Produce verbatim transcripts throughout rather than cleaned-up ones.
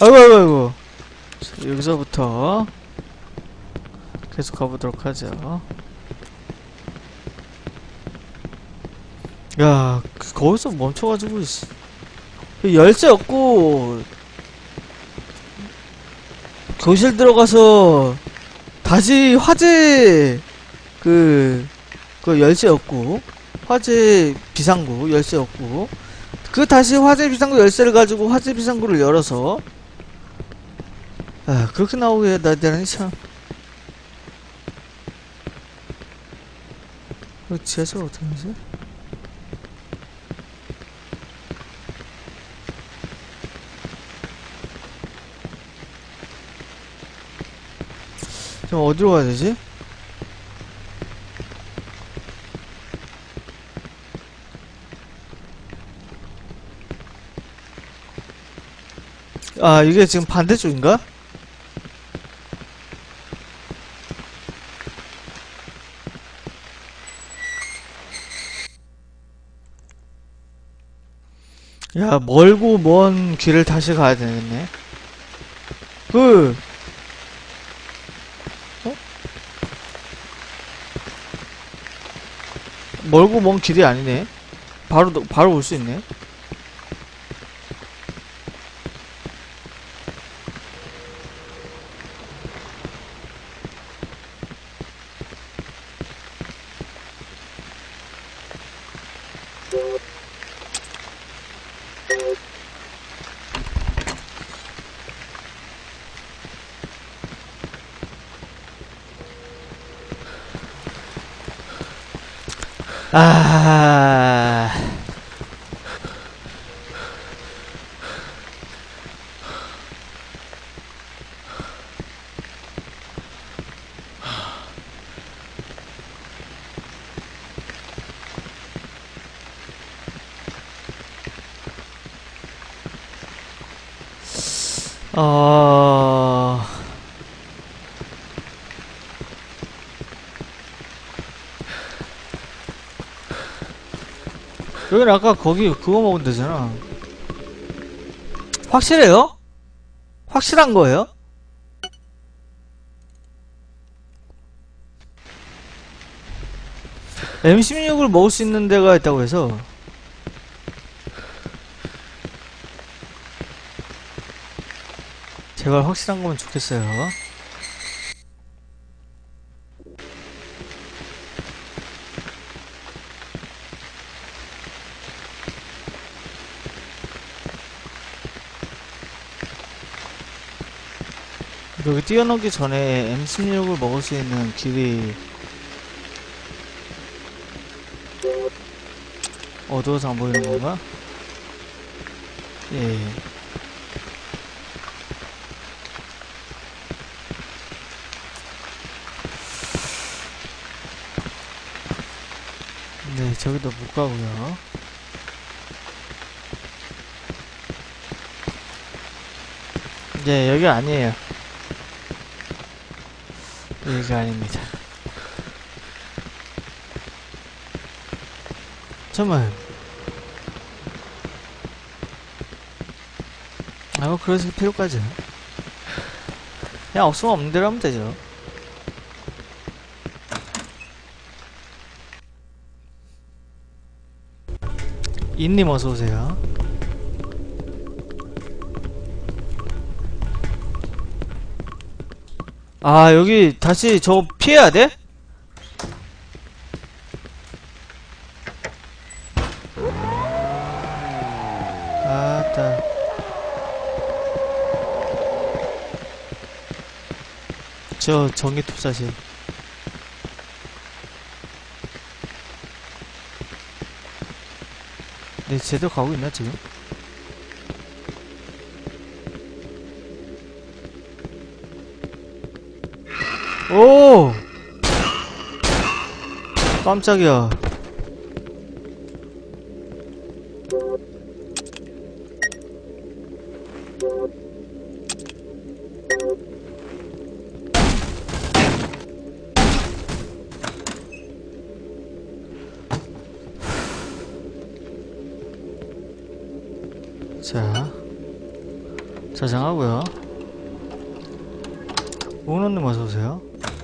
아이고 아이고 아이고. 자, 여기서부터 계속 가보도록 하죠. 야, 그- 거기서 멈춰가지고 있어. 열쇠 없고 교실 들어가서 다시 화재 그, 그 열쇠 없고 화재 비상구 열쇠 없고 그 다시 화재 비상구 열쇠를 가지고 화재 비상구를 열어서 아 그렇게 나오게 나되는 참. 그 지하철 어떻게 하지? 좀 어디로 가야 되지? 아 이게 지금 반대쪽인가? 야 멀고 먼 길을 다시 가야 되겠네. 그 어? 멀고 먼 길이 아니네. 바로 바로 올 수 있네. 아, 어, 여긴 아까 거기 그거 먹으면 되잖아. 확실해요? 확실한 거예요? 엠 십육을 먹을 수 있는 데가 있다고 해서 제발 확실한 거면 좋겠어요. 여기 뛰어넘기 전에 엠 십육을 먹을 수 있는 길이 어두워서 안 보이는 건가? 예. 네, 저기도 못 가고요. 네, 여기 아니에요. 여기가 아닙니다. 잠깐만. 아, 뭐, 그럴 필요까지. 그냥 없으면 없는 대로 하면 되죠. 인님 어서오세요. 아, 여기 다시 저거 피해야 돼? 아따. 저 전기톱사실. 네, 제대로 가고 있나, 지금? 오! 깜짝이야. 자, 저장하고요. 오너님 어서오세요.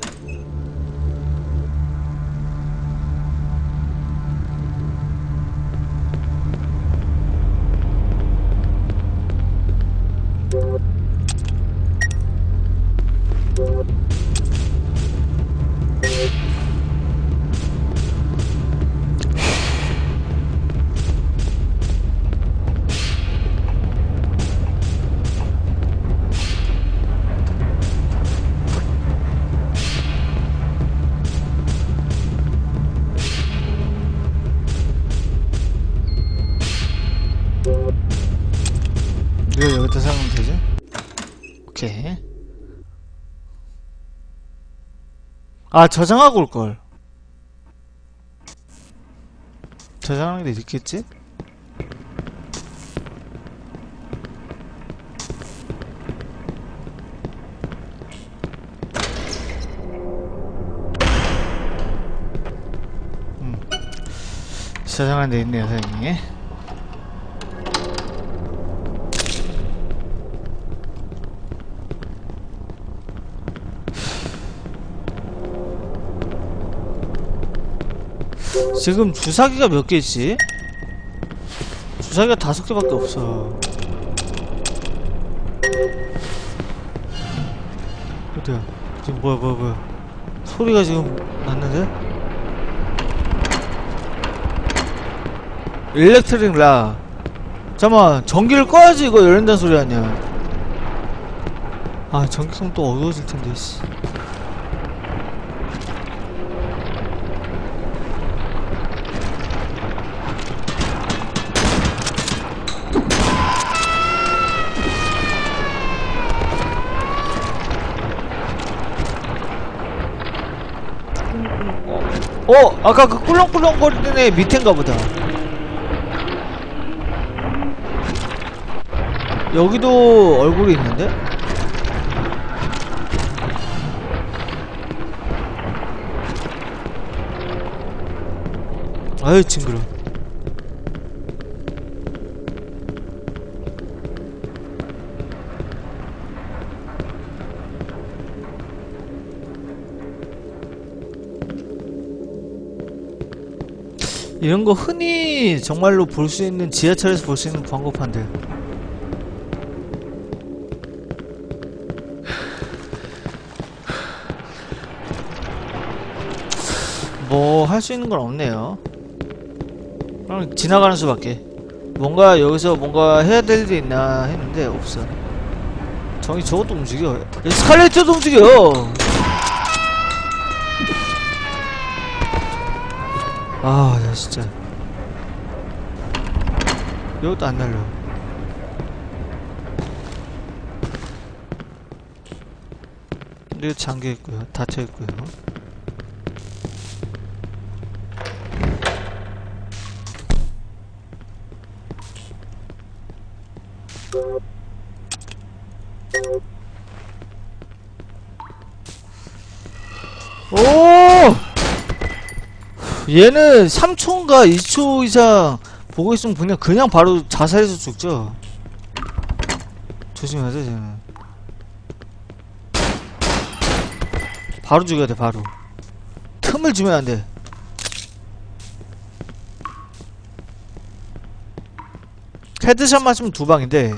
이거 여기다 사용하면 되지? 오케이. 아, 저장하고 올걸. 저장하는 게 있겠지? 음. 저장하는 데 있네요, 사장님. 지금 주사기가 몇 개 있지? 주사기가 다섯 개밖에 없어. 어디야? 지금 뭐야 뭐야 뭐야 소리가 지금 났는데? 일렉트릭 라. 잠깐만, 전기를 꺼야지 이거 열린다는 소리 아니야. 아, 전기통 또 어두워질 텐데, 씨. 어! 아까 그 꿀렁꿀렁거리는 애 밑엔가 보다. 여기도 얼굴이 있는데? 아유, 징그러. 이런 거 흔히 정말로 볼 수 있는, 지하철에서 볼 수 있는 광고판들. 뭐 할 수 있는 건 없네요. 그냥 지나가는 수밖에. 뭔가 여기서 뭔가 해야 될 일이 있나 했는데 없어. 정이 저것도 움직여. 스칼레이터도 움직여. 아, 나 진짜. 이것도 안 날려. 이거 잠겨있고요. 닫혀있고요. 오! 얘는 삼 초인가 이 초 이상 보고 있으면 그냥 그냥 바로 자살해서 죽죠. 조심하세요. 쟤는 바로 죽여야 돼. 바로 틈을 주면 안 돼. 헤드샷 맞으면 두 방인데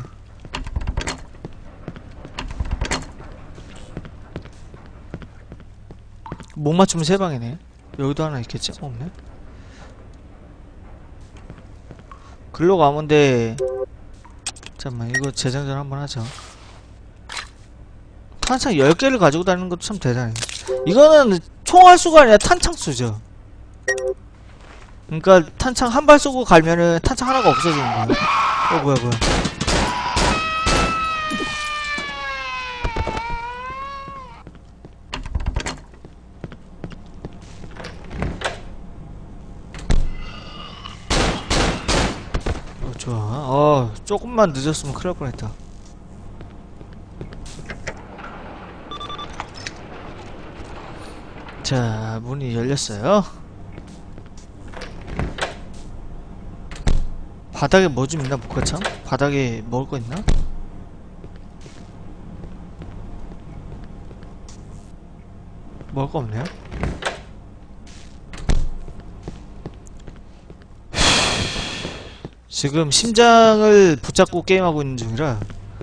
못 맞추면 세 방이네. 여기도 하나 있겠지? 없네. 글로 가면 돼. 잠깐만, 이거 재장전 한번 하죠. 탄창 열 개를 가지고 다니는 것도 참 대단해. 이거는 총알수가 아니라 탄창수죠. 그니까 탄창 한 발 쏘고 갈면은 탄창 하나가 없어지는 거야. 어, 뭐야 뭐야. 어, 좋아. 어, 조금만 늦었으면 큰일 날 뻔했다. 자, 문이 열렸어요. 바닥에 뭐 좀 있나 볼까 참? 바닥에 먹을 거 있나? 먹을 거 없네요. 지금 심장을 붙잡고 게임하고 있는 중이라.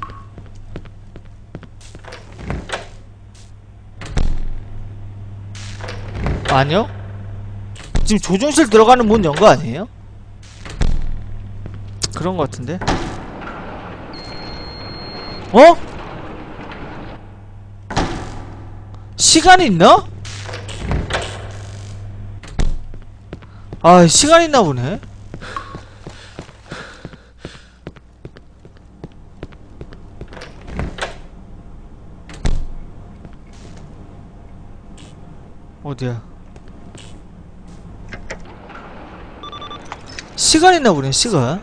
아니요? 지금 조종실 들어가는 문 연 거 아니에요? 그런 거 같은데? 어? 시간이 있나? 아, 시간이 있나 보네. 어디야? 시간 있나 보네, 시간.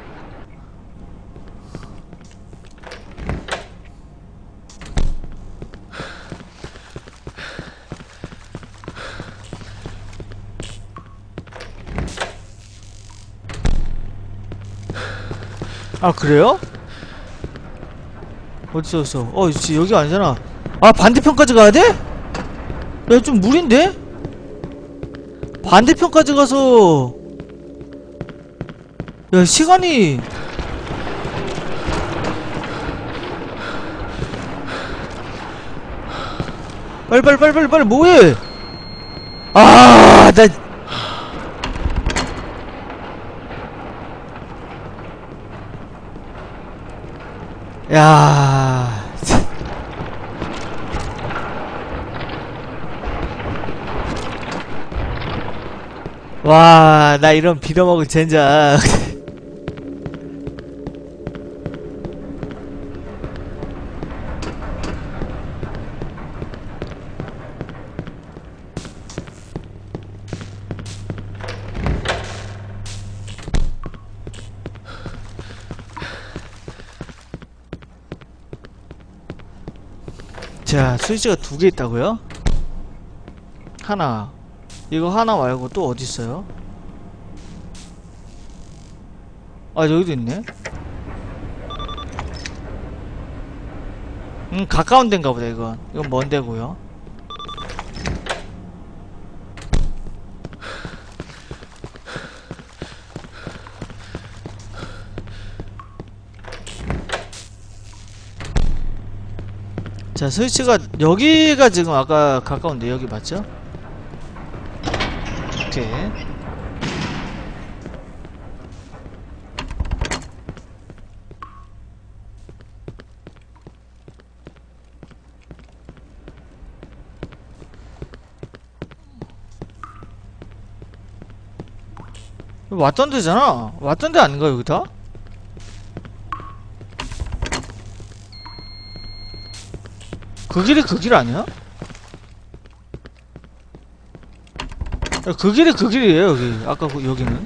아, 그래요? 어디서 어디서? 어, 지 여기 아니잖아. 아, 반대편까지 가야 돼? 야, 좀 무리인데? 반대편까지 가서. 야, 시간이. 빨리 빨리 빨리 빨리 빨리 뭐해? 아, 나. 야. 와, 나 이런 비벼먹을 젠장. 자, 스위치가 두 개 있다고요? 하나. 이거 하나 말고 또 어디 있어요? 아, 여기도 있네. 음, 가까운 데인가 보다, 이건. 이건 먼 데고요. 자, 스위치가 여기가 지금 아까 가까운데 여기 맞죠? 오케이. 왔던 데잖아. 왔던 데 아닌가 여기 다? 그 길이 그 길 아니야? 야, 그 길이 그 길이에요 여기. 아까 그, 여기는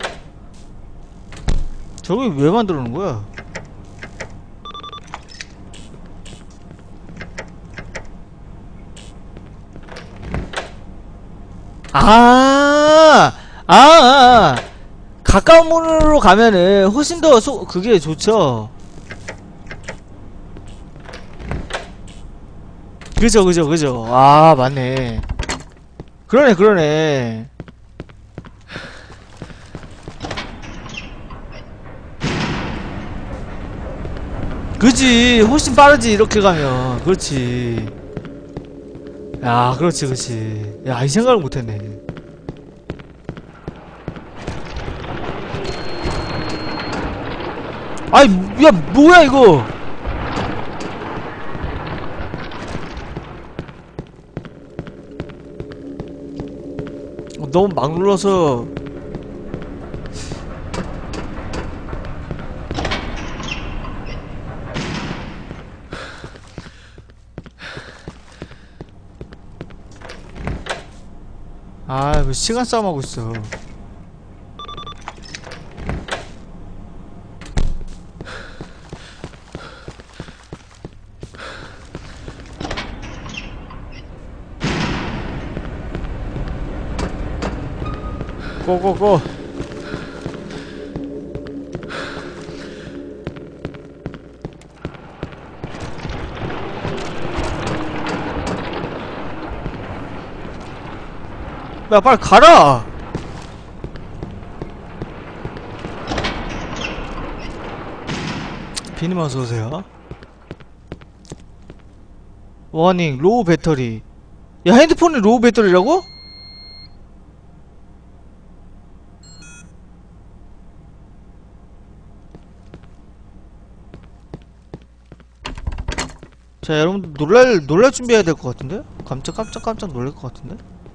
저기 왜 만들어 놓은 거야? 아, 아, 아, 가까운 문으로 가면은 훨씬 더 소, 그게 좋죠. 그죠, 그죠, 그죠. 아, 맞네. 그러네, 그러네. 그지, 훨씬 빠르지, 이렇게 가면. 그렇지. 야, 그렇지, 그렇지. 야, 이 생각을 못했네. 아이, 야, 뭐야, 이거. 어, 너무 막 눌러서. 아, 뭐 시간 싸움하고 있어. 고고고. 야 빨리 가라. 비님 어서오세요. 워닝 로우 배터리. 야 핸드폰이 로우 배터리라고? 자 여러분 놀랄 놀랄 준비해야 될 것 같은데? 깜짝 깜짝 깜짝 놀랄 것 같은데?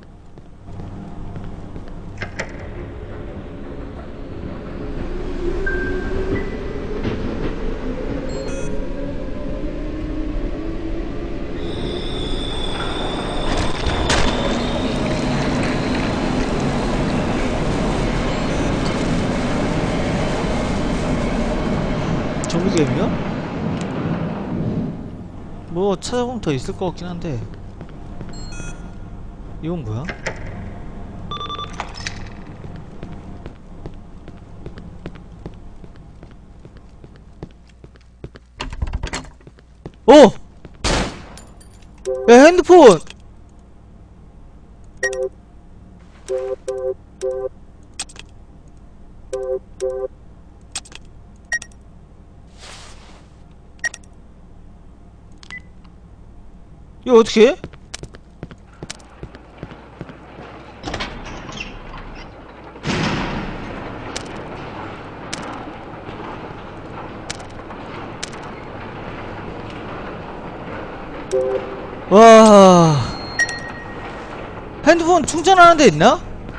좀비 게임이요? 뭐 찾아보면 더 있을 것 같긴 한데. 이건 뭐야? 오! 야 핸드폰! 이거 어떻게 해? 와 핸드폰 충전하는 데 있나?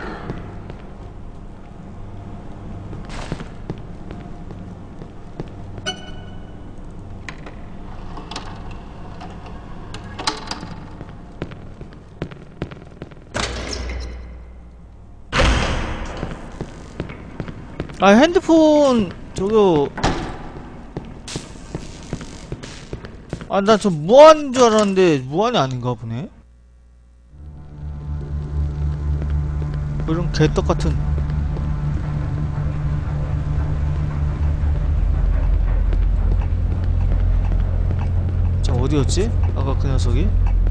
아 핸드폰 저거 아 나 저 무한인 줄 알았는데 무한이 아닌가 보네. 이런 개떡같은. 자 어디였지? 아까 그 녀석이?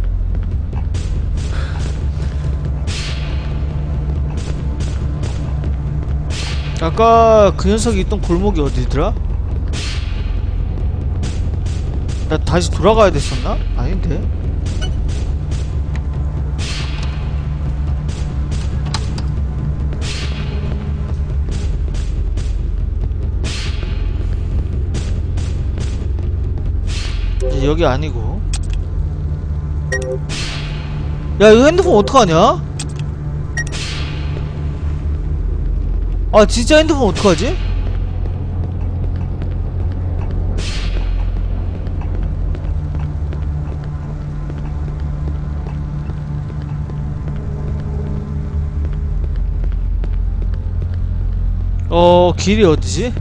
아까 그 녀석이 있던 골목이 어디더라? 나 다시 돌아가야 됐었나? 아닌데? 여기 아니고. 야 이거 핸드폰 어떡하냐? 아 진짜 핸드폰 어떡하지? 어 길이 어디지?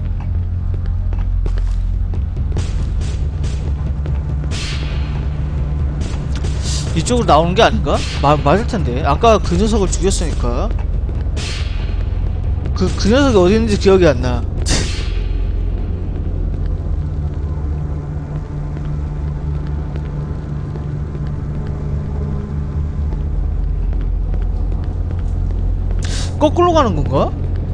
이쪽으로 나오는 게 아닌가? 마, 맞을 텐데. 아까 그 녀석을 죽였으니까. 그, 그 녀석이 어디 있는지 기억이 안 나. 거꾸로 가는 건가?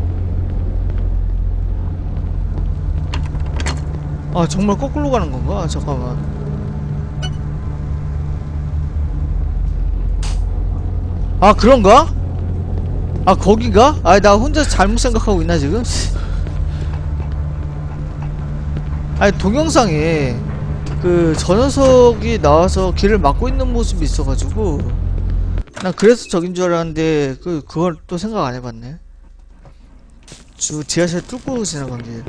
아, 정말 거꾸로 가는 건가? 아, 잠깐만. 아, 그런가? 아, 거긴가? 아, 나 혼자 잘못 생각하고 있나, 지금? 아니, 동영상에 그, 저 녀석이 나와서 길을 막고 있는 모습이 있어가지고, 난 그래서 저긴 줄 알았는데, 그, 그걸 또 생각 안 해봤네. 주 지하철 뚫고 지나간 길.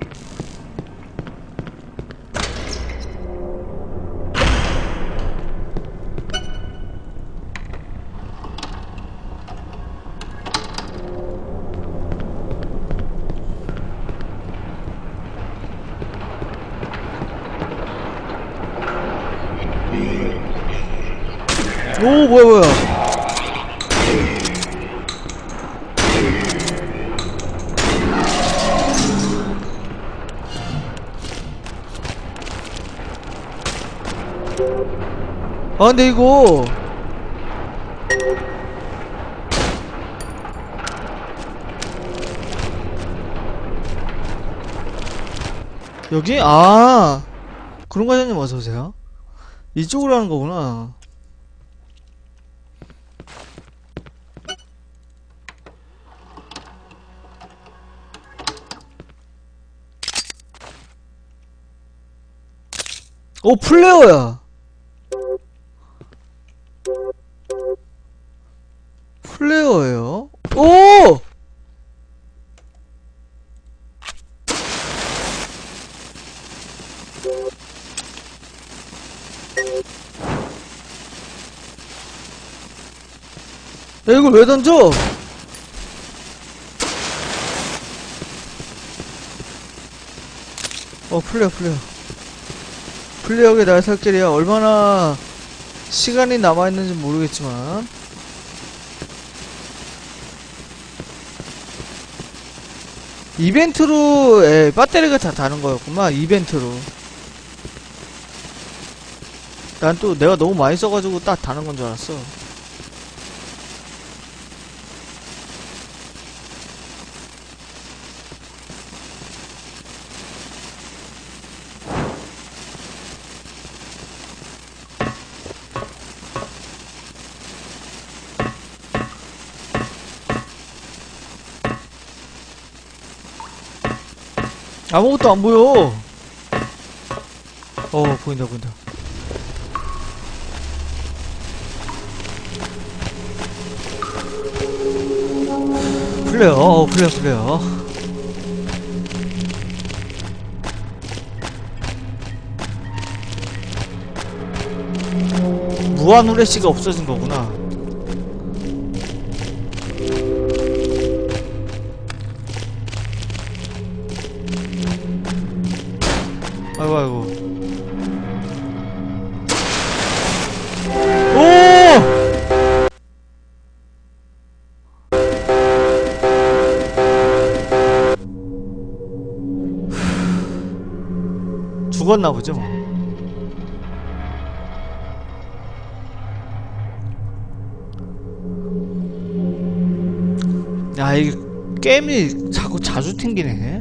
오 뭐야 뭐야. 아 근데 이거 여기? 아, 그런 과장님 어서오세요. 이쪽으로 하는 거구나. 오, 플레어야. 플레어예요. 오! 야, 이걸 왜 던져? 어, 플레어, 플레어. 플레어의 날살길이야. 얼마나 시간이 남아있는지 모르겠지만. 이벤트로, 예, 배터리가 다 다는 거였구만. 이벤트로. 난 또 내가 너무 많이 써가지고 딱 다는 건 줄 알았어. 아무것도 안 보여. 어, 보인다, 보인다. 플레어, 어, 플레어, 플레어. 무한 후레쉬가 없어진 거구나. 아이고, 아이고. 오! 죽었나 보죠, 뭐. 야, 이게 게임이 자꾸 자주 튕기네.